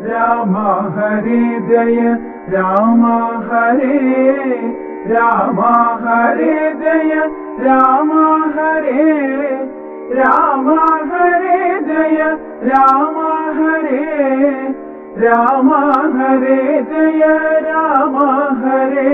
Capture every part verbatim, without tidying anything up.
രാമ ഹരേ ജയ രാമ ഹരേ രാമ ഹരേ ജയ രാമ ഹരേ രാമ ഹരേ ജയ രാമ ഹരേ രാമ ഹരേ ജയ രാമ ഹരേ.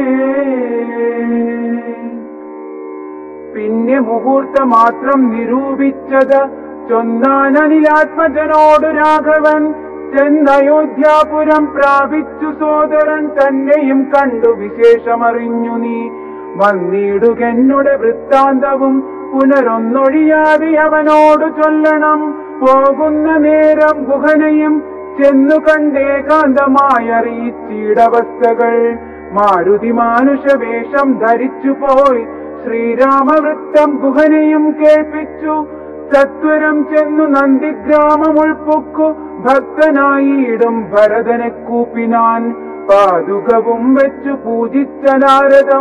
പിന്നെ മുഹൂർത്ത മാത്രം നിരൂപിച്ചത് ചൊന്നാനനിലാത്മജനോടു രാഘവൻ. ചെന്നയോധ്യാപുരം പ്രാപിച്ചു സോദരൻ തന്നെയും കണ്ടു വിശേഷമറിഞ്ഞു നീ. വന്നിടുകെന്നുടെ വൃത്താന്തവും പുനരൊന്നൊഴിയാതെ അവനോട് ചൊല്ലണം. പോകുന്ന നേരം ഗുഹനെയും ചെന്നു കണ്ടേകാന്തമായറിയിച്ചിടവസ്ഥകൾ. മാരുതി മാനുഷവേഷം ധരിച്ചു പോയി ശ്രീരാമവൃത്തം ഗുഹനെയും കേൾപ്പിച്ചു. സത്വരം ചെന്നു നന്ദിഗ്രാമം ഉൾപ്പൊക്കു ഭക്തനായിടും ഭരതനെ കൂപ്പിനാൻ. പാതുകവും വെച്ചു പൂജിച്ച നാരദം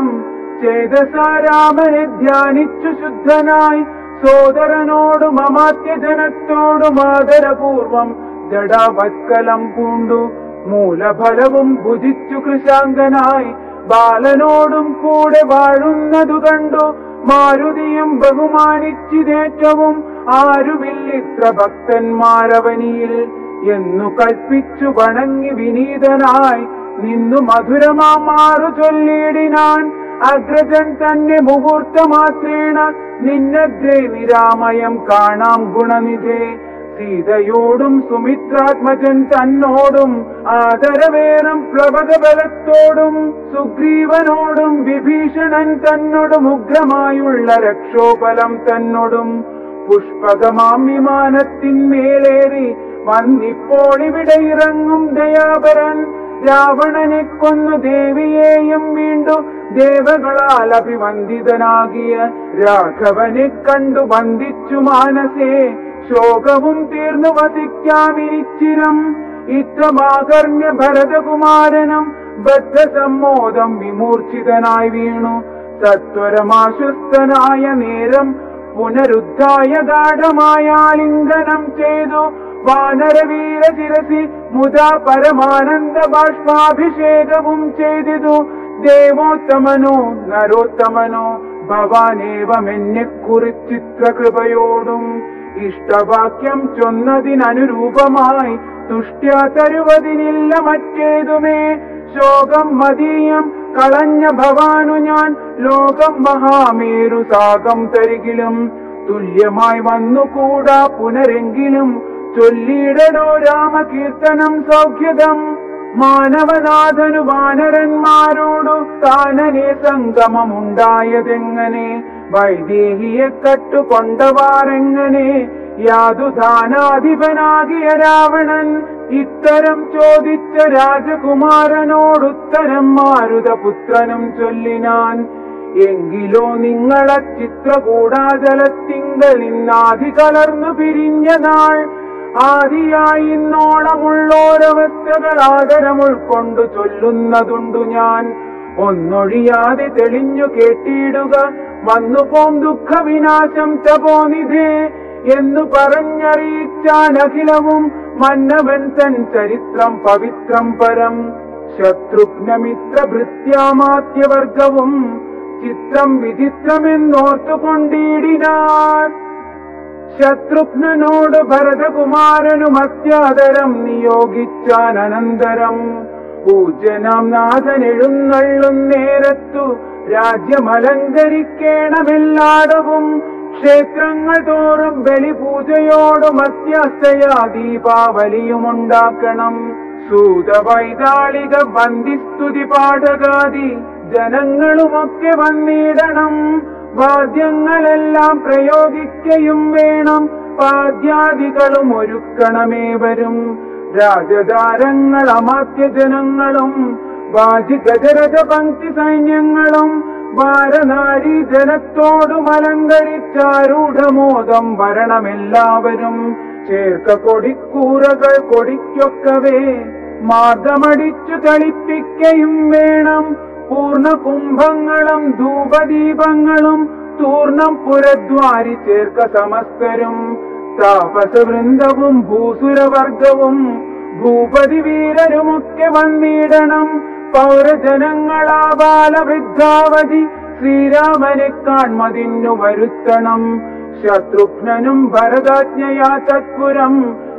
ചേതസാരാമനെ ധ്യാനിച്ചു ശുദ്ധനായി. സോദരനോടും അമാത്യജനത്തോടും ആദരപൂർവം ജഡാവത്കലം പൂണ്ടു മൂലഫലവും ഭുജിച്ചു കൃശാങ്കനായി. ബാലനോടും കൂടെ വാഴുന്നതു കണ്ടു മാരുതിയും ബഹുമാനിച്ചിതേറ്റവും. ആരുമില്ലിത്ര ഭക്തന്മാരവനിയിൽ എന്നു കൽപ്പിച്ചു വണങ്ങി വിനീതനായി നിന്നു മധുരമാറു ചൊല്ലിയിടിനാൻ. അഗ്രജൻ തന്നെ മുഹൂർത്തമാത്രേണ നിന്നഗ്രേ നിരാമയം കാണാം ഗുണനിധേ. സീതയോടും സുമിത്രാത്മജൻ തന്നോടും ആദരവേറും പ്ലവകബലത്തോടും സുഗ്രീവനോടും വിഭീഷണൻ തന്നോടും ഉഗ്രമായുള്ള രക്ഷോബലം തന്നോടും പുഷ്പകമാം വിമാനത്തിന്മേലേറി വന്നിപ്പോൾ ഇവിടെ ഇറങ്ങും ദയാപരൻ. രാവണനെ കൊന്നു ദേവിയെയും വീണ്ടു ദേവകളാൽ അഭിവന്ദിതനാകിയ രാഘവനെ കണ്ടു വന്ദിച്ചു മാനസേ. ശോകവും തീർന്നു വസിക്കാമിരിച്ചിരം. ഇത്രമാകർണ്യ ഭരതകുമാരനും ബദ്ധസമ്മോദം വിമൂർച്ഛിതനായി വീണു. സത്വരമാശ്വസ്തനായ നേരം പുനരുദ്ധായ ഗാഠമായാലിംഗനം ചെയ്തു. വാനരവീര ശിരസി മുതാ പരമാനന്ദ ബാഷ്പാഭിഷേകവും ചെയ്തിതു. ദേവോത്തമനോ നരോത്തമനോ ഭവാനേവമെന്നെ കുറിച്ചിത്ര കൃപയോടും ഇഷ്ടവാക്യം ചൊന്നതിനനുരൂപമായി തുഷ്ട്യാ തരുവതിനില്ല മറ്റേതുമേ. ശോകം മതീയം കളഞ്ഞ ഭവാനു ഞാൻ ലോകം മഹാമേരു സാകം തരികിലും തുല്യമായി വന്നുകൂടാ പുനരെങ്കിലും. ചൊല്ലിയിടടോ രാമകീർത്തനം സൗഖ്യദം. മാനവനാഥനു വാനരന്മാരോടു താനനെ സംഗമമുണ്ടായതെങ്ങനെ? വൈദേഹിയെ കട്ടുകൊണ്ടവാറെങ്ങനെ? യാതുദാനാധിപനാകിയ രാവണൻ ഇത്തരം ചോദിച്ച രാജകുമാരനോടുത്തരം മാരുതപുത്രനും ചൊല്ലിനാൻ. എങ്കിലോ നിങ്ങളെ ചിത്രകൂടാചലത്തിങ്കൽ ഇന്നാദി കലർന്നു പിരിഞ്ഞ നാൾ ആദിയായി ഇന്നോളമുള്ളോരവസ്ഥകൾ ആദരം ഉൾക്കൊണ്ടു ചൊല്ലുന്നതുണ്ടു ഞാൻ. ഒന്നൊഴിയാതെ തെളിഞ്ഞു കേട്ടിടുക വന്നുപോം ദുഃഖവിനാശം തപോനിധേ എന്നു പറഞ്ഞറിയിച്ചാൻ അഖിലവും മന്നവൻ തൻ ചരിത്രം പവിത്രം പരം. ശത്രുഘ്നമിത്ര ഭൃത്യാമാത്യവർഗവും ചിത്രം വിചിത്രമെന്നോർത്തുകൊണ്ടിടിനാൻ. ശത്രുഘ്നനോട് ഭരതകുമാരനും അത്യാദരം നിയോഗിച്ചാൻ. അനന്തരം പൂജ്യനാം നാഥൻ എഴുന്നള്ളും നേരത്തു രാജ്യമലങ്കരിക്കേണമെല്ലാടവും. ക്ഷേത്രങ്ങൾ തോറും ബലിപൂജയോടും അത്യാസ്തയാ ദീപാവലിയുമുണ്ടാക്കണം. സൂതവൈതാളിക വന്ദിസ്തുതി പാഠകാദി ജനങ്ങളുമൊക്കെ വന്നിടണം. വാദ്യങ്ങളെല്ലാം പ്രയോഗിക്കയും വേണം. പാദ്യാദികളും ഒരുക്കണമേ വരും. രാജധാരങ്ങൾ അമാത്യജനങ്ങളും വാജി ഗജരഥ പങ്ക്തി സൈന്യങ്ങളും വാരനാരി ജനത്തോടും അലങ്കരിച്ചാരൂഢമോദം വരണമെല്ലാവരും. ചേർക്ക കൊടിക്കൂറകൾ കൊടിക്കൊക്കവേ മാർഗമടിച്ചു തളിപ്പിക്കയും വേണം. പൂർണ്ണ കുംഭങ്ങളും ധൂപദീപങ്ങളും തൂർണം പുരദ്വാരി ചേർക്ക സമസ്തരും. താപസവൃന്ദവും ഭൂസുരവർഗവും ഭൂപതി വീരരുമൊക്കെ വന്നിടണം. പൗരജനങ്ങളാ ബാലവൃദ്ധാവധി ശ്രീരാമനെ കാൺമതിന്നു വരുത്തണം. ശത്രുഘ്നനും ഭരതാജ്ഞയാ തത്പുരം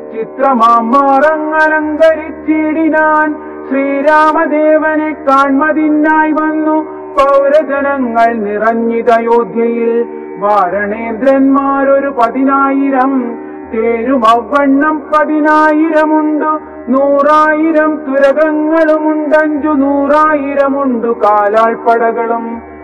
ചിത്രമാറങ്ങളലങ്കരിച്ചിടിനാൻ. ശ്രീരാമദേവനെ കാൺമതിനായി വന്നു പൗരജനങ്ങൾ നിറഞ്ഞിതയോധ്യയിൽ. വാരണേന്ദ്രന്മാരൊരു പതിനായിരം, തേരുമവണ്ണം പതിനായിരമുണ്ട്. നൂറായിരം തുരകങ്ങളുമുണ്ടഞ്ചു നൂറായിരമുണ്ടു കാലാൾപ്പടകളും.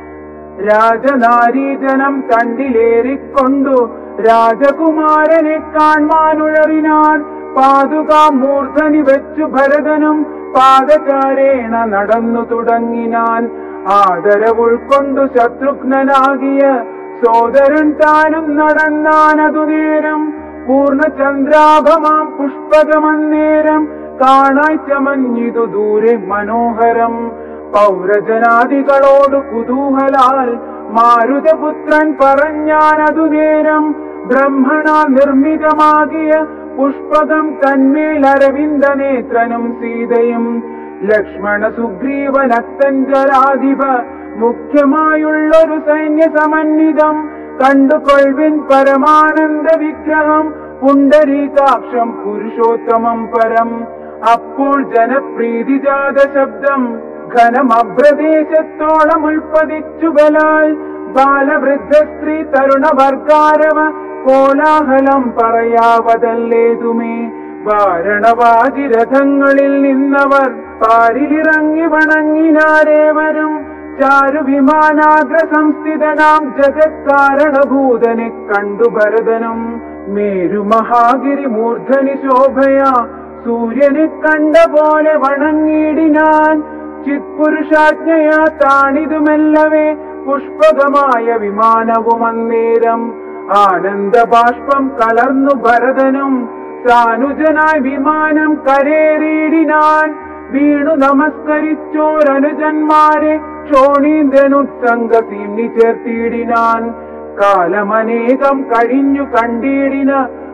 രാജനാരീജനം തണ്ടിലേറിക്കൊണ്ടു രാജകുമാരനെ കാൺമാനുഴറിനാൻ. പാതുകാമൂർധനി വെച്ചു ഭരതനും പാദചാരേണ നടന്നു തുടങ്ങിനാൻ. ആദരവുൾക്കൊണ്ടു ശത്രുഘ്നനാകിയ സോദരൻ താനും നടന്നാനതു നേരം. പൂർണ്ണചന്ദ്രാഭമാം പുഷ്പകമന്നേരം കാണായി ചമഞ്ഞിതു ദൂരെ മനോഹരം. പൗരജനാദികളോട് കുതൂഹലാൽ മാരുതപുത്രൻ പറഞ്ഞാനതു നേരം. ബ്രഹ്മണ നിർമ്മിതമാകിയ പുഷ്പകം തന്മേൽ അരവിന്ദ നേത്രനും സീതയും. ലക്ഷ്മണ സുഗ്രീവനത്തഞ്ചരാധിപ മുഖ്യമായുള്ളൊരു സൈന്യ സമന്വിതം. കണ്ടുകൊൾവിൻ പരമാനന്ദ വിഗ്രഹം പുണ്ടരീകാക്ഷം പുരുഷോത്തമം പരം. അപ്പോൾ ജനപ്രീതിജാത ശബ്ദം ഘനമഭ്രദേശത്തോളം ഉൽപ്പതിച്ചു ബലാൽ. ബാലവൃദ്ധ സ്ത്രീ തരുണവർഗാരവ കോലാഹലം പറയാവതല്ലേതുമേ. വാരണവാജിരഥങ്ങളിൽ നിന്നവർ പാരിലിറങ്ങി വണങ്ങിനാരേവരും. ചാരുവിമാനാഗ്ര സംസ്ഥിതനാം ജഗത്കാരണഭൂതനെ കണ്ടു ഭരതനും. മേരുമഹാഗിരി മൂർധനി ശോഭയാ സൂര്യനെ കണ്ട പോലെ വണങ്ങിയിടിനാൻ. ചിത്പുരുഷാജ്ഞയാ താണിതുമെല്ലവേ പുഷ്പകമായ വിമാനവും അന്നേരം. ആനന്ദബാഷ്പം കലർന്നു ഭരതനും സാനുജനായി വിമാനം കരേറിയിടിനാൻ. വീണു നമസ്കരിച്ചോരനുജന്മാരെ ക്ഷോണീന്ദ്രനുത്സംഗസീമ്നി ചേർത്തിയിടിനാൻ. കാലമനേകം കഴിഞ്ഞു കണ്ടിടിന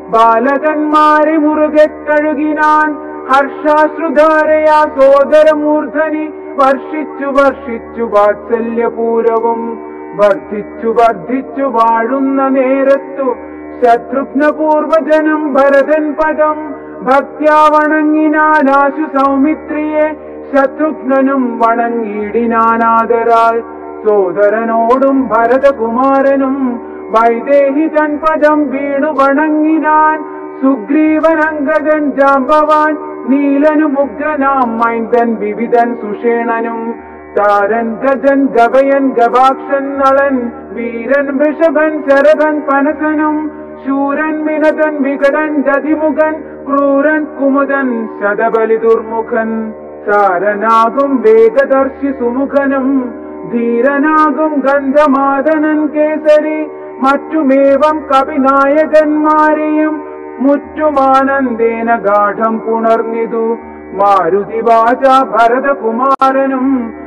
ബാലകന്മാരെ മുറുകെ കഴുകിനാൻ. ഹർഷാശ്രുധാരയാ സോദരമൂർധനി വർഷിച്ചു വർഷിച്ചു വാത്സല്യപൂരവും. വർദ്ധിച്ചു വർദ്ധിച്ചു വാഴുന്ന നേരത്തു ശത്രുഘ്നപൂർവജനം ഭരതൻ പദം. ഭക്ത്യാ വണങ്ങിനാനാശു സൗമിത്രിയെ ശത്രുഘ്നനും വണങ്ങിയിടിനാനാദരാൽ. സോദരനോടും ഭരതകുമാരനും വൈദേഹി തൻ പദം വീണു വണങ്ങിനാൻ. സുഗ്രീവനങ്കദൻ ജാമ്പവാൻ നീലനും ഉഗ്രനാം മൈന്ദൻ വിവിധൻ സുഷേണനും. താരൻ ഗജൻ ഗവയൻ ഗവാക്ഷൻ നളൻ വീരൻ വൃഷഭൻ ശരഭൻ പനസനും. ശൂരൻ വിനതൻ വികടൻ ദതിമുഖൻ ക്രൂരൻ കുമുദൻ ശതബലി ദുർമുഖൻ. സാരനാകും വേഗദർശി സുമുഖനും ധീരനാകും ഗന്ധമാദനൻ കേസരി. മറ്റുമേവം കവിനായകന്മാരെയും മുറ്റുമാനന്ദേന ഗാഠം പുണർന്നിതു. മാരുതിവാച ഭരതകുമാരനും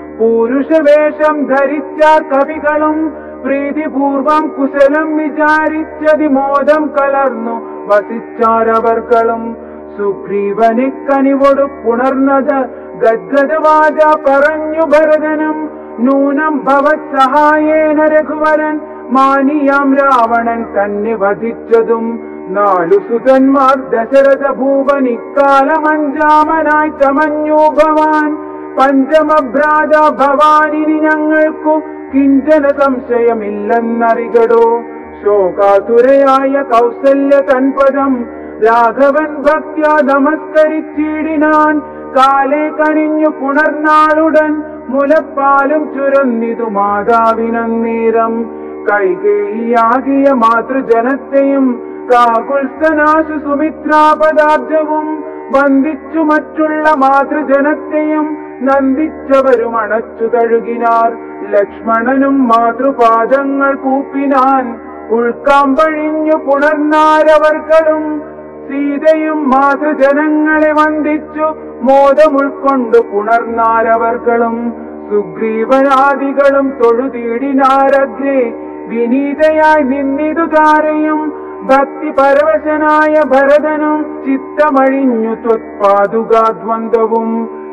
പൂരുഷവേഷം ധരിച്ച കവികളും. പ്രീതിപൂർവം കുശലം വിചാരിച്ചതിമോദം കലർന്നു വസിച്ചാരവർകളും. സുഗ്രീവനെ കനിവൊടു പുണർന്നത് ഗദ്ഗദവാച പറഞ്ഞു ഭരതനും. നൂനം ഭവത് സഹായേന രഘുവരൻ മാനിയാം രാവണൻ തന്നെ വധിച്ചതും. നാലു സുതന്മാർ ദശരഥ ഭൂപൻ ഇക്കാലമഞ്ചാമനായി ചമഞ്ഞു ഭവാൻ. പഞ്ചമഭ്രാത ഭവാനിനി ഞങ്ങൾക്കു കിഞ്ചന സംശയമില്ലെന്നറികടോ. ശോകാതുരയായ കൗസല്യ തൻപദം രാഘവൻ ഭക്ത്യാ നമസ്കരിച്ചിടിനാൻ. കാലേ കനിഞ്ഞു പുണർനാളുടൻ മുലപ്പാലും ചുരന്നിതു മാതാവിനന്നേരം. കൈകേയിയാകിയ മാതൃജനത്തെയും കാകുൽസ്ഥനാശു സുമിത്രാപദാബ്ജവും വന്ദിച്ചു മറ്റുള്ള മാതൃജനത്തെയും നന്ദിച്ചവരും അണച്ചു തഴുകിനാർ. ലക്ഷ്മണനും മാതൃപാദങ്ങൾ കൂപ്പിനാൻ. ഉൾക്കാമ്പഴിഞ്ഞു പുണർന്നാരവർകളും. സീതയും മാതൃജനങ്ങളെ വന്ദിച്ചു മോദമുൾക്കൊണ്ടു പുണർന്നാരവർകളും. സുഗ്രീവനാദികളും തൊഴുതീടിനാരഗ്രേ വിനീതയായി നിന്നിതു താരയും. ഭക്തി പരവശനായ ഭരതനും ചിത്തമഴിഞ്ഞു ത്വത്പാദുകാദ്വന്ദ്വവും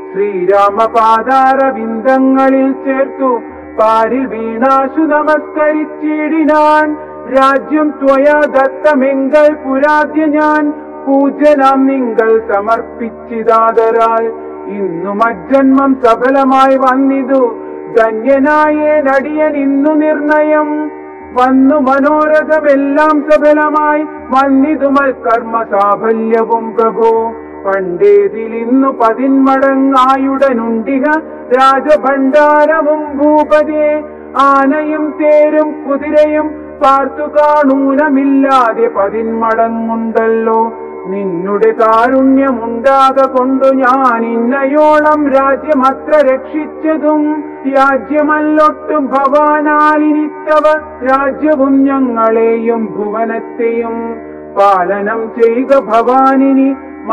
ശ്രീരാമപാദാരവിന്ദങ്ങളിൽ ചേർത്തു പാരിൽ വീണാശു നമസ്കരിച്ചിടിനാൻ. രാജ്യം ത്വയാ ദത്തമെങ്കൽ പുരാദ്യ ഞാൻ പൂജനാം നിങ്ങൾ സമർപ്പിച്ചിതാദരാൽ ഇന്നു മജ്ജന്മം സഫലമായി വന്നിതു ധന്യനായേ നടിയൻ ഇന്നു നിർണയം വന്നു മനോരഥമെല്ലാം സഫലമായി വന്നിതുമൽ കർമ്മ സാഫല്യവും പ്രഭോ. പണ്ടേതിലിന്നു പതിന്മടങ്ങായുടനുണ്ടിഹ രാജഭണ്ഡാരവും ഭൂപതേ. ആനയും തേരും കുതിരയും പാർത്തു കാണൂനമില്ലാതെ പതിന്മടങ്ങുണ്ടല്ലോ. നിന്നുടെ കാരുണ്യമുണ്ടാക കൊണ്ടു ഞാൻ ഇന്നയോളം രാജ്യമത്ര രക്ഷിച്ചതും രാജ്യമല്ലൊട്ടും ഭവാനാലിനിത്തവ രാജ്യവും ഞങ്ങളെയും ഭുവനത്തെയും പാലനം ചെയ്യുക ഭവാനിനി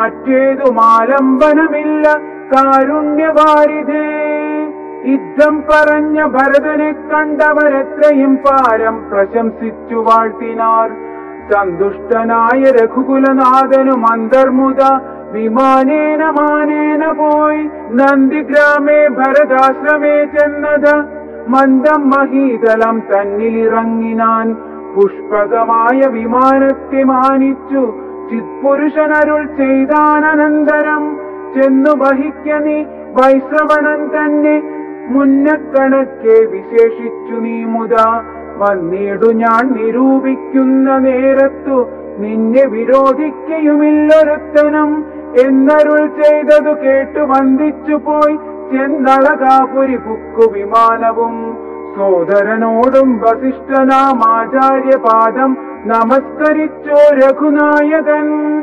മറ്റേതുമാലംബനമില്ല കാരുണ്യവാരിധേ. യുദ്ധം പറഞ്ഞ ഭരതനെ കണ്ടവരെത്രയും പാരം പ്രശംസിച്ചു വാഴ്ത്തിനാർ. സന്തുഷ്ടനായ രഘുകുലനാഥനും അന്തർമുത വിമാനേന മാനേന പോയി നന്ദിഗ്രാമേ ഭരതാശ്രമേ ചെന്നത് മന്ദം മഹീതലം തന്നിലിറങ്ങിനാൻ. പുഷ്പകമായ വിമാനത്തെ മാനിച്ചു ചിത്പുരുഷനരുൾ ചെയ്താനന്തരം ചെന്നു വഹിക്ക നീ വൈശ്രവണൻ തന്നെ മുന്നക്കണക്കെ വിശേഷിച്ചു നീ മുതാ. വന്നിടു ഞാൻ നിരൂപിക്കുന്ന നേരത്തു നിന്നെ വിരോധിക്കയുമില്ലൊരുത്തനും എന്നരുൾ ചെയ്തതു കേട്ടു വന്ദിച്ചു പോയി ചെന്നളകാപുരി പുക്കു വിമാനവും. സോദരനോടും വസിഷ്ഠനാം ആചാര്യപാദം നമസ്കരിച്ചോ രഘുനായകൻ.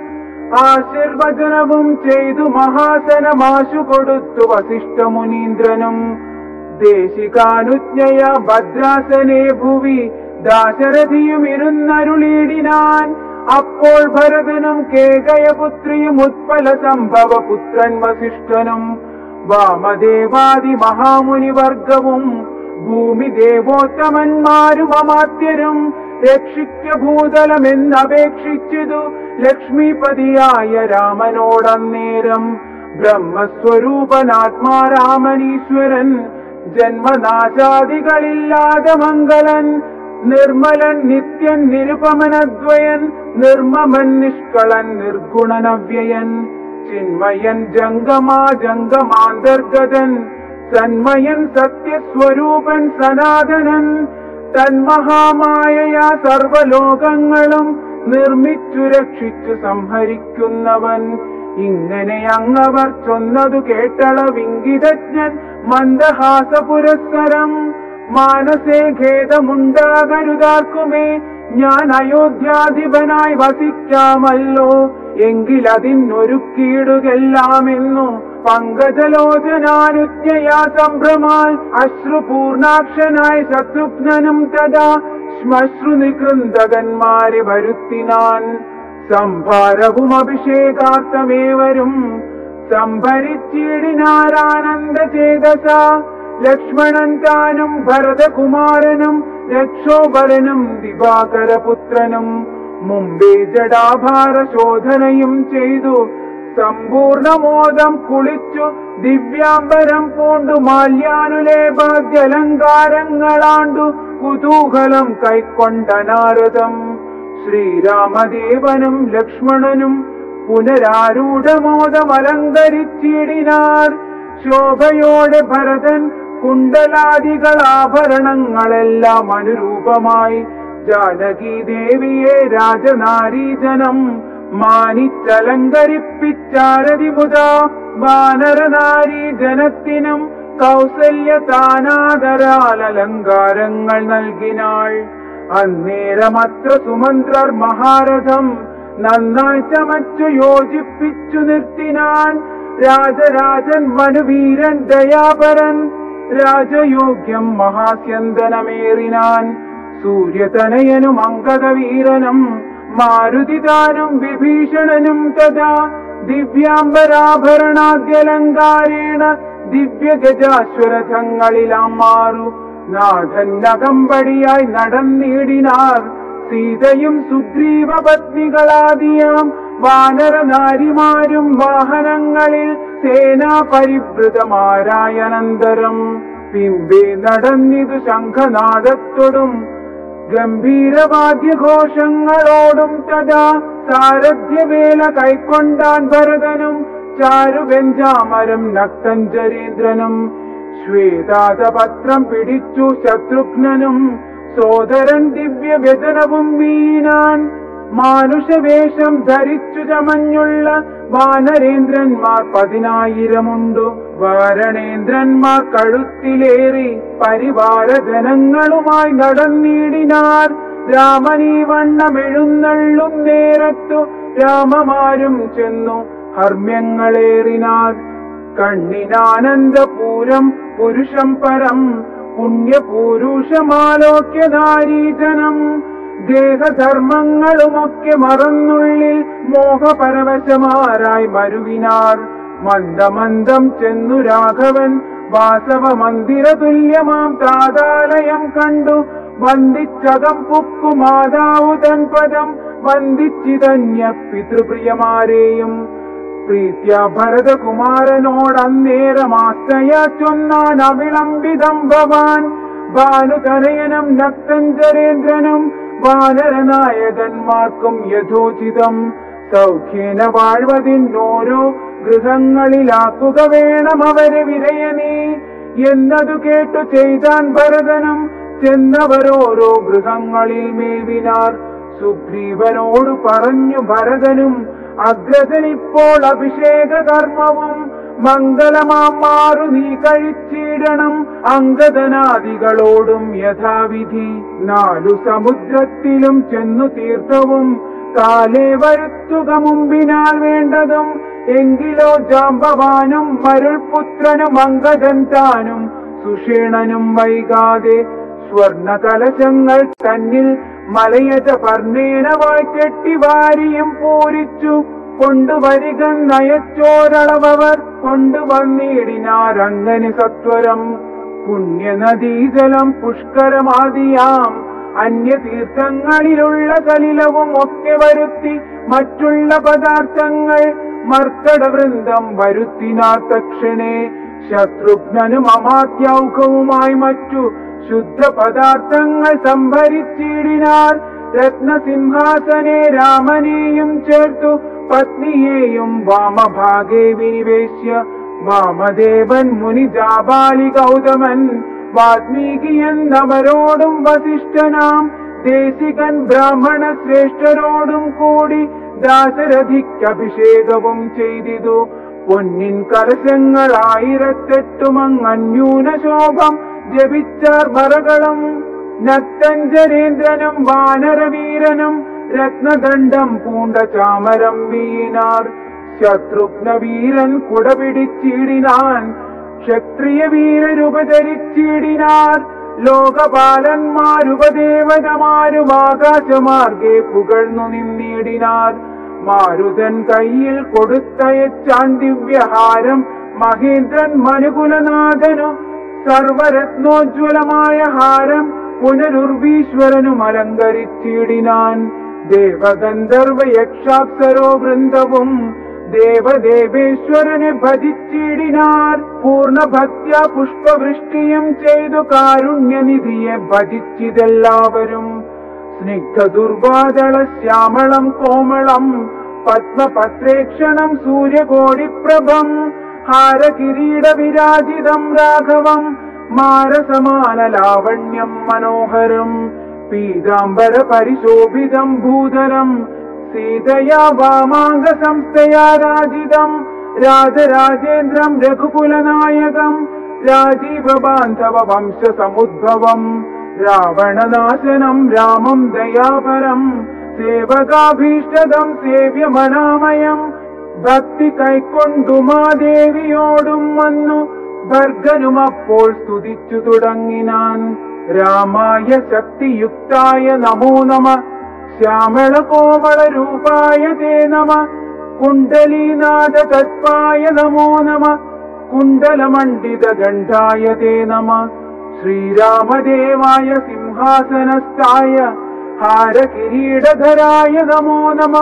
ആശീർവചനവും ചെയ്തു മഹാസനമാശു കൊടുത്തു വസിഷ്ഠമുനീന്ദ്രനും. ദേശികാനുജ്ഞയ ഭദ്രാസനെ ഭുവി ദാശരഥിയും ഇരുന്നരുളിയിടിനാൻ. അപ്പോൾ ഭരതനും കേകയപുത്രിയും ഉത്പല സംഭവ പുത്രൻ വസിഷ്ഠനും വാമദേവാദി മഹാമുനിവർഗവും ഭൂമി ദേവോത്തമന്മാരും അമാത്യരും രക്ഷിക്ക ഭൂതലമെന്നപേക്ഷിച്ചതു ലക്ഷ്മീപതിയായ രാമനോടന്നേരം. ബ്രഹ്മസ്വരൂപനാത്മാരാമനീശ്വരൻ ജന്മനാശാദികളില്ലാതെ മംഗലൻ നിർമ്മലൻ നിത്യൻ നിരുപമനദ്വയൻ നിർമ്മമൻ നിഷ്കളൻ നിർഗുണനവ്യയൻ ചിന്മയൻ ജംഗമാ ജംഗമാന്തർഗതൻ സന്മയൻ സത്യസ്വരൂപൻ സനാതനൻ തന്മഹാമായയാ സർവലോകങ്ങളും നിർമ്മിച്ചു രക്ഷിച്ചു സംഹരിക്കുന്നവൻ. ഇങ്ങനെ അങ്ങവർ ചൊന്നതു കേട്ടളവിംഗിതജ്ഞൻ മന്ദഹാസ പുരസ്സരം. മാനസേ ഖേദമുണ്ടാകരുതാർക്കുമേ ഞാൻ അയോധ്യാധിപനായി വസിക്കാമല്ലോ. എങ്കിലതിനൊരുക്കിയിടുകെല്ലാമെന്നു പങ്കജലോചനാനുജ്ഞയാ സംഭ്രമാൽ അശ്രുപൂർണാക്ഷനായ ശത്രുഘ്നനും തഥാ ശ്മശ്രുനികൃന്ദകന്മാരെ വരുത്തിനാൻ. സംഭാരവും അഭിഷേകാർത്ഥമേവരും സംഭരിച്ചിടിനാരാനന്ദ ചേതസ. ലക്ഷ്മണൻ താനും ഭരതകുമാരനും രക്ഷോബലനും ദിവാകരപുത്രനും മുമ്പേ ജഡാഭാര ശോധനയും ചെയ്തു സമ്പൂർണമോദം കുളിച്ചു ദിവ്യാംബരം പൂണ്ടു മാല്യാനുലേപാദ്യലങ്കാരങ്ങളാണ്ടു കുതൂഹലം കൈക്കൊണ്ട നാരദം. ശ്രീരാമദേവനും ലക്ഷ്മണനും പുനരാരൂഢമോദമലങ്കരിച്ചിടിനാർ. ശോഭയോടെ ഭരതൻ കുണ്ടലാദികളാഭരണങ്ങളെല്ലാം അനുരൂപമായി ജാനകി ദേവിയെ രാജനാരീജനം മാനിച്ചലങ്കരിപ്പിച്ചാരതിമുതാ. വാനരനാരീജനത്തിനും കൗസല്യ താനാദരാൽ അലങ്കാരങ്ങൾ നൽകിനാൾ. അന്നേരമത്ര സുമന്ത്രർ മഹാരഥം നന്നായി ചമച്ചു യോജിപ്പിച്ചു നിർത്തിനാൻ. രാജരാജൻ മനുവീരൻ ദയാപരൻ രാജയോഗ്യം മഹാസ്യന്തനമേറിനാൻ. സൂര്യതനയനും അങ്കദവീരനും മാരുതിതാനും വിഭീഷണനും തഥാ ദിവ്യാംബരാഭരണാദ്യലങ്കാരേണ ദിവ്യഗജാശ്വരഥങ്ങളിലാം മാറു നാഥൻ അകമ്പടിയായി നടന്നിടിനാർ. സീതയും സുഗ്രീവ പത്നികളാദിയാം വാനര നാരിമാരും വാഹനങ്ങളിൽ സേനാ പരിവൃതമാരായ അനന്തരം പിമ്പേ നടന്നിതു ശംഖനാദത്തോടും ഗംഭീരവാദ്യഘോഷങ്ങളോടും തഥാ സാരഥ്യവേല കൈക്കൊണ്ടാൻ ഭരതനും ചാരുവെഞ്ചാമരം നക്തഞ്ചരീന്ദ്രനും ശ്വേതാതപത്രം പിടിച്ചു ശത്രുഘ്നനും സോദരൻ ദിവ്യവ്യജനവും വീണാൻ മാനുഷവേഷം ധരിച്ചു ചമഞ്ഞുള്ള വാനരേന്ദ്രന്മാർ പതിനായിരമുണ്ടു വാരണേന്ദ്രന്മാർ കഴുത്തിലേറി പരിവാര ജനങ്ങളുമായി നടന്നിടിനാർ രാമനീ വണ്ണമെഴുന്നള്ളും നേരത്തു രാമമാരും ചെന്നു ഹർമ്മ്യങ്ങളേറിനാർ കണ്ണിനാനന്ദപൂരം പുരുഷം പരം പുണ്യപൂരുഷമാലോക്യ നാരീജനം ദേഹധർമ്മങ്ങളുമൊക്കെ മറന്നുള്ളിൽ മോഹപരവശമാരായി മരുവിനാർ മന്ദമന്ദം ചെന്നു രാഘവൻ വാസവ മന്ദിര തുല്യമാം താതാലയം കണ്ടു വന്ദിച്ചകം പുക്കു മാതാവു തൻ പദം വന്ദിച്ചിതന്യ പിതൃപ്രിയമാരെയും പ്രീത്യ ഭരതകുമാരനോടന്നേരമാസ്തയ ചൊന്നാൻ അവിളംബിതം ഭവാൻ ഭാനുതനയനം നക്തഞ്ചരേന്ദ്രനും വാനരനായകന്മാർക്കും യഥോചിതം സൗഖ്യേന വാഴ്വതിന്നോരോ ഗൃഹങ്ങളിലാക്കുക വേണം അവരെ വിരയനീ എന്നതു കേട്ടു ചെയ്താൻ ഭരതനും ചെന്നവരോരോ ഗൃഹങ്ങളിൽ മേവിനാർ സുഗ്രീവനോട് പറഞ്ഞു ഭരതനും അഗ്രജനിപ്പോൾ അഭിഷേക കർമ്മവും മംഗളമാമാറു നീ കഴിച്ചിടണം അംഗദനാദികളോടും യഥാവിധി നാലു സമുദ്രത്തിലും ചെന്നു തീർത്ഥവും കാലേ വരുത്തുക മുമ്പിനാൽ വേണ്ടതും എങ്കിലോ ജാമ്പവാനും മരുൾപുത്രനും അംഗദൻ താനും സുഷേണനും വൈകാതെ സ്വർണ കലശങ്ങൾ തന്നിൽ മലയജ പർണേനവായി കെട്ടി വാരിയും പൂരിച്ചു കൊണ്ടുവരിക നയച്ചോരളവർ കൊണ്ടുവന്നിടിനാരങ്ങനെ സത്വരം പുണ്യനദീജലം പുഷ്കരമാദിയാം അന്യതീർത്ഥങ്ങളിലുള്ള സലിലവും ഒക്കെ വരുത്തി മറ്റുള്ള പദാർത്ഥങ്ങൾ മർക്കടവൃന്ദം വരുത്തിനാർ തക്ഷണേ ശത്രുഘ്നനും അമാത്യൗഖവുമായി മറ്റു ശുദ്ധ പദാർത്ഥങ്ങൾ സംഭരിച്ചിടിനാർ രത്നസിംഹാസനെ രാമനെയും ചേർത്തു പത്നിയെയും വാമഭാഗേ വിനിവേശ്യ വാമദേവൻ മുനി ജാബാലി ഗൗതമൻ വാൽമീകി എന്നവരോടും വസിഷ്ഠനാം ദേശികൻ ബ്രാഹ്മണ ശ്രേഷ്ഠരോടും കൂടി ദാശരഥിക്കഭിഷേകവും ചെയ്തിതു പൊന്നിൻ കലശങ്ങൾ ആയിരത്തെട്ടുമങ്ങന്യൂന ശോഭം ജപിച്ചാർ മറകളും നക്തഞ്ചരേന്ദ്രനും വാനരവീരനും രത്നദണ്ഡം പൂണ്ട ചാമരം വീണാർ ശത്രുഘ്നവീരൻ കുടപിടിച്ചിടിനാൻ ക്ഷത്രിയ വീരരുപചരിച്ചിടിനാർ ലോകപാലന്മാരുപദേവതമാരും ആകാശമാർഗെ പുകഴ്ന്നു നിന്നിടിനാർ മാരുതൻ കയ്യിൽ കൊടുത്തയച്ചാൻ ദിവ്യഹാരം മഹേന്ദ്രൻ മനുകുലനാഥനു സർവരത്നോജ്വലമായ ഹാരം പുനരുർവീശ്വരനും അലങ്കരിച്ചിടിനാൻ ദേവഗന്ധർവ യക്ഷാപ്സരോ വൃന്ദവും ദേവദേവേശ്വരനെ ഭജിച്ചിടിനാർ പൂർണ്ണഭക്ത്യ പുഷ്പവൃഷ്ടിയും ചെയ്തു കാരുണ്യനിധിയെ ഭജിച്ചിതെല്ലാവരും സ്നിഗ്ധ ദുർവാദള ശ്യാമളം കോമളം പത്മപത്രേക്ഷണം സൂര്യകോടിപ്രഭം ഹാരകിരീട വിരാജിതം രാഘവം മാരസമാന ലാവണ്യം മനോഹരം പീതാംബര പരിശോഭിതം ഭൂധരം സീതയാ വാമാംഗ സംസ്ഥയാ രാജിതം രാജരാജേന്ദ്രം രഘുകുലനായകം രാജീവ ബാന്ധവ വംശ സമുദ്ഭവം രാവണനാശനം രാമം ദയാപരം സേവകാഭീഷ്ടദം സേവ്യമനാമയം ഭക്തി കൈക്കൊണ്ടു മാദേവിയോടും വന്നു ഭർഗനും അപ്പോൾ സ്തുതിച്ചു തുടങ്ങിനാൻ രാമായ ശക്തിയുക്തായ നമോ നമ ശ്യാമള കോമള രൂപായ തേ നമ കുണ്ടലീനാഥ തത്പായ നമോ നമ കുണ്ടലമണ്ഡിത ഗണ്ഡായ തേ നമ ശ്രീരാമദേവായ സിംഹാസനസ്ഥായ ഹാരകിരീടധരായ നമോ നമ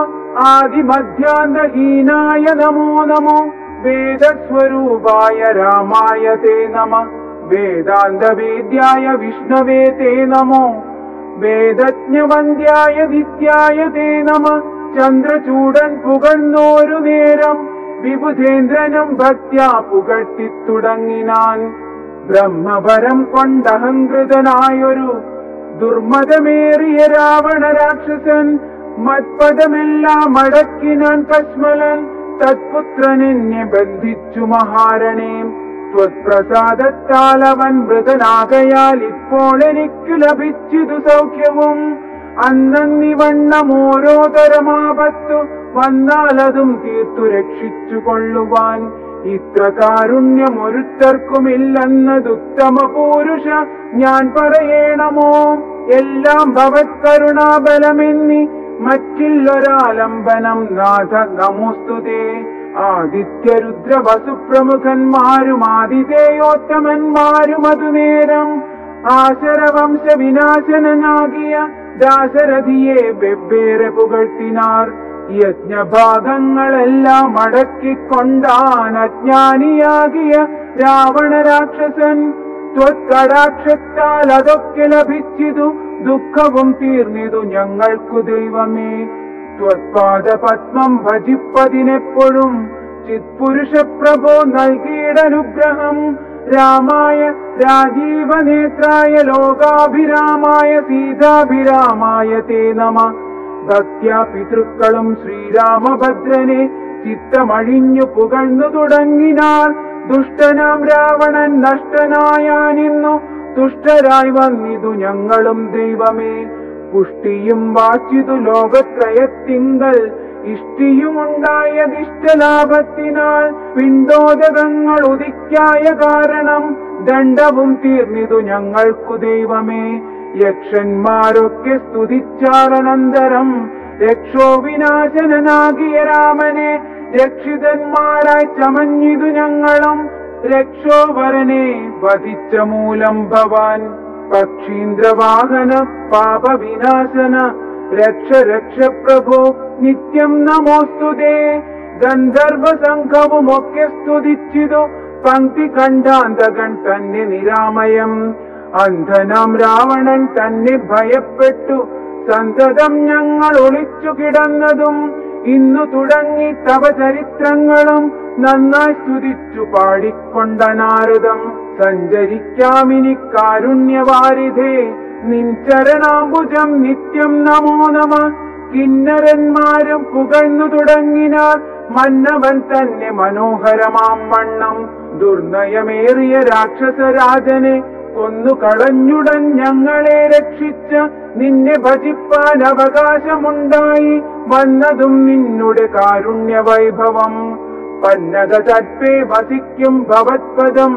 ആദിമധ്യാന്തഹീനായ നമോ നമോ വേദസ്വരൂപായ രാമായ തേ നമ വേദാന്തവേദ്യായ വിഷ്ണവേ തേ നമോ വേദജ്ഞവന്ദ്യായ നിത്യായ തേ നമ ചന്ദ്രചൂടൻ പുകഴ്ന്നോരു നേരം വിബുധേന്ദ്രനും ഭക്ത്യാ പുകഴ്ത്തി തുടങ്ങിനാൻ. ബ്രഹ്മവരം കൊണ്ടഹങ്കൃതനായൊരു ദുർമതമേറിയ രാവണ രാക്ഷസൻ മത്പദമെല്ലാം അടക്കിനാൻ കശ്മലൻ തത്പുത്രനെന്നെ ബന്ധിച്ചു മഹാരണേ. ത്വത്പ്രസാദത്താൽ അവൻ മൃതനാകയാൽ ഇപ്പോൾ എനിക്കു ലഭിച്ചിതു സൗഖ്യവും. അന്നന്നിവണ്ണം ഓരോ തരമാപത്തു വന്നാലതും തീർത്തു രക്ഷിച്ചു കൊള്ളുവാൻ ഇത്ര കാരുണ്യം ഒരുത്തർക്കുമില്ലെന്നതുത്തമ പുരുഷ ഞാൻ പറയണമോ. എല്ലാം ഭവത് കരുണാബലമെന്നി മറ്റില്ലൊരാലംബനം നാഥ നമോസ്തുതേ. ആദിത്യരുദ്ര വസുപ്രമുഖന്മാരും ആതിഥേയോത്തമന്മാരും അതുനേരം ആശരവംശ വിനാശനനാകിയ ദാശരഥിയെ വെവ്വേറെ പുകഴ്ത്തിനാർ. യജ്ഞഭാഗങ്ങളെല്ലാം അടക്കിക്കൊണ്ടാൻ അജ്ഞാനിയാകിയ രാവണ രാക്ഷസൻ ത്വത്കടാക്ഷത്താൽ അതൊക്കെ ലഭിച്ചിതു ദുഃഖവും തീർന്നിതു ഞങ്ങൾക്കു ദൈവമേ. ത്വത്പാദ പത്മം ഭജിപ്പതിനെപ്പോഴും ചിത്പുരുഷ പ്രഭോ നൽകിയിടനുഗ്രഹം. രാമായ രാജീവനേത്രായ ലോകാഭിരാമായ സീതാഭിരാമായ തേ നമ ഭക്ത്യാ പിതൃക്കളും ശ്രീരാമഭദ്രനെ ചിത്തമഴിഞ്ഞു പുകഴ്ന്നു തുടങ്ങിനാർ. ദുഷ്ടനാം രാവണൻ നഷ്ടനായാനിന്നു തുഷ്ടരായി വന്നിതു ഞങ്ങളും ദൈവമേ. പുഷ്ടിയും വാച്ചിതു ലോകത്രയത്തിങ്കൽ ഇഷ്ടിയുമുണ്ടായതിഷ്ടലാഭത്തിനാൽ പിണ്ടോദകങ്ങൾ ഉദിക്കായ കാരണം ദണ്ഡവും തീർന്നിതു ഞങ്ങൾക്കു ദൈവമേ. യക്ഷന്മാരൊക്കെ സ്തുതിച്ചാരനന്തരം രക്ഷോ വിനാശനനാകിയ രാമനെ രക്ഷിതന്മാരായി ചമഞ്ഞിതു ഞങ്ങളും രക്ഷോവരനെ വധിച്ച മൂലം ഭവാൻ. പക്ഷീന്ദ്രവാഹന പാപവിനാശന രക്ഷ രക്ഷ പ്രഭോ നിത്യം നമോസ്തുതേ. ഗന്ധർവ സംഘവുമൊക്കെ സ്തുതിച്ചിതു പങ്ക്തി കണ്ടാന്തകൻ തന്നെ നിരാമയം. അന്ധനാം രാവണൻ തന്നെ ഭയപ്പെട്ടു സന്തതം ഞങ്ങൾ ഒളിച്ചു കിടന്നതും ഇന്നു തുടങ്ങി തവ ചരിത്രങ്ങളും നന്നായി സ്തുതിച്ചു പാടിക്കൊണ്ട നാരദം. സഞ്ചരിക്കാമിനി കാരുണ്യവാരിധേ നിൻ ചരണാംബുജം നിത്യം നമോ നമ. കിന്നരന്മാരും പുകഴ്ന്നു തുടങ്ങിനാർ മന്നവൻ തന്നെ മനോഹരമാം വണ്ണം. ദുർനയമേറിയ രാക്ഷസരാജനെ കൊന്നു കളഞ്ഞുടൻ ഞങ്ങളെ രക്ഷിച്ച നിന്നെ ഭജിപ്പാൻ അവകാശമുണ്ടായി വന്നതും നിന്നുടെ കാരുണ്യ വൈഭവം. പന്നക തത്പേ വസിക്കും ഭവത്പദം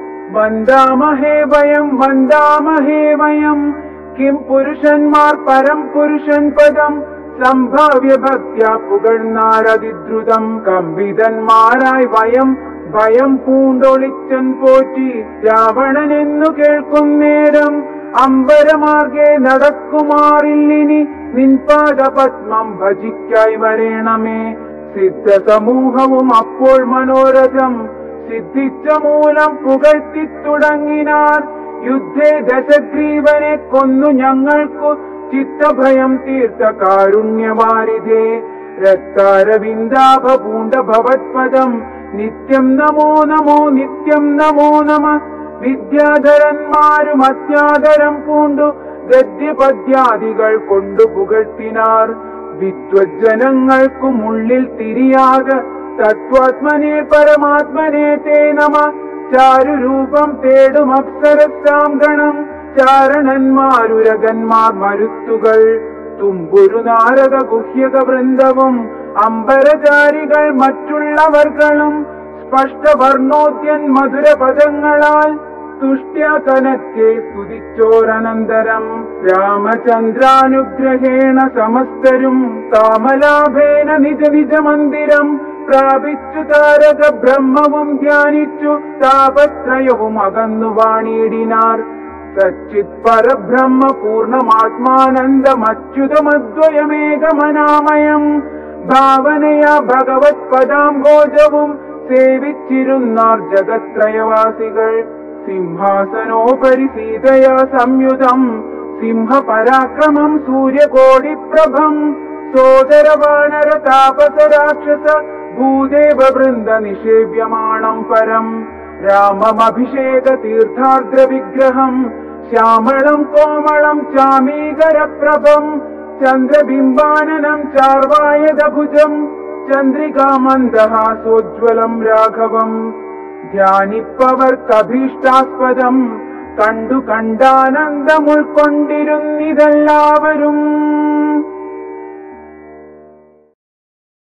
വന്ദാമഹേ വയം വന്ദാമഹേ വയം. കിം പുരുഷന്മാർ പരം പുരുഷൻ പദം സംഭാവ്യ ഭക്ത്യാ പുകഴ്ന്നാരതിദ്രുതം. കമ്പിതന്മാരായി വയം ഭയം പൂണ്ടൊളിച്ചൻ പോറ്റി രാവണനെന്നു കേൾക്കും നേരം അമ്പരമാർഗെ നടക്കുമാറില്ലിനി നിൻപാദ പത്മം ഭജിക്കായി വരേണമേ. സിദ്ധ സമൂഹവും അപ്പോൾ മനോരഥം സിദ്ധിച്ച മൂലം പുകഴ്ത്തി തുടങ്ങിനാർ. യുദ്ധേ ദശഗ്രീവനെ കൊന്നു ഞങ്ങൾക്കു ചിത്തഭയം തീർത്ത കാരുണ്യവാരിധേ. രക്താരവിന്ദാഭ പൂണ്ട ഭവത്പദം നിത്യം നമോ നമോ നിത്യം നമോ നമ. വിദ്യാധരന്മാരും അത്യാദരം പൂണ്ടു ഗദ്യപദ്യാദികൾ കൊണ്ടു പുകഴ്ത്തിനാർ. വിദ്വജ്ജനങ്ങൾക്കുമുള്ളിൽ തിരിയാതെ തത്വാത്മനെ പരമാത്മനെ തേ നമ. ചാരുരൂപം തേടും അപ്സരസാം ഗണം ചാരണന്മാരുരകന്മാർ മരുത്തുകൾ. തുമ്പുരു നാരദ ഗുഹ്യക വൃന്ദവും അമ്പരചാരികൾ മറ്റുള്ളവർകളും സ്പഷ്ടവർണോദ്യൻ മധുര പദങ്ങളാൽ തുഷ്ട്യ കനക്കെ സ്തുതിച്ചോരനന്തരം. രാമചന്ദ്രാനുഗ്രഹേണ സമസ്തരും കാമലാഭേന നിജ നിജ മന്ദിരം പ്രാപിച്ചു താരക ബ്രഹ്മവും ധ്യാനിച്ചു താപത്രയവും അകന്നു വാണിയിടിനാർ. സച്ചിത് പരബ്രഹ്മ പൂർണ്ണമാത്മാനന്ദമച്യുതമദ്വയമേകമനാമയം ഭാവനയാ ഭഗവത് പദാംബോജവും സേവിച്ചിരുന്നാർ ജഗത്രയവാസികൾ. സിംഹാസനോപരി സീതയാ സംയുതം സിംഹപരാക്രമം സൂര്യകോടിപ്രഭം സോദരവാനര താപസ രാക്ഷസ ഭൂദേവ വൃന്ദ നിഷേവ്യമാണം പരം രാമമഭിഷേക തീർത്ഥാർദ്ര വിഗ്രഹം ശ്യാമളം കോമളം ചാമീകരപ്രഭം ചന്ദ്രബിംബാനനം ചാർവായദഭുജം ചന്ദ്രികാമന്ദഹാസോജ്വലം രാഘവം ധ്യാനിപ്പവർക്കഭീഷ്ടാസ്പദം കണ്ടു കണ്ടാനന്ദം ഉൾക്കൊണ്ടിരുന്നിതെല്ലാവരും.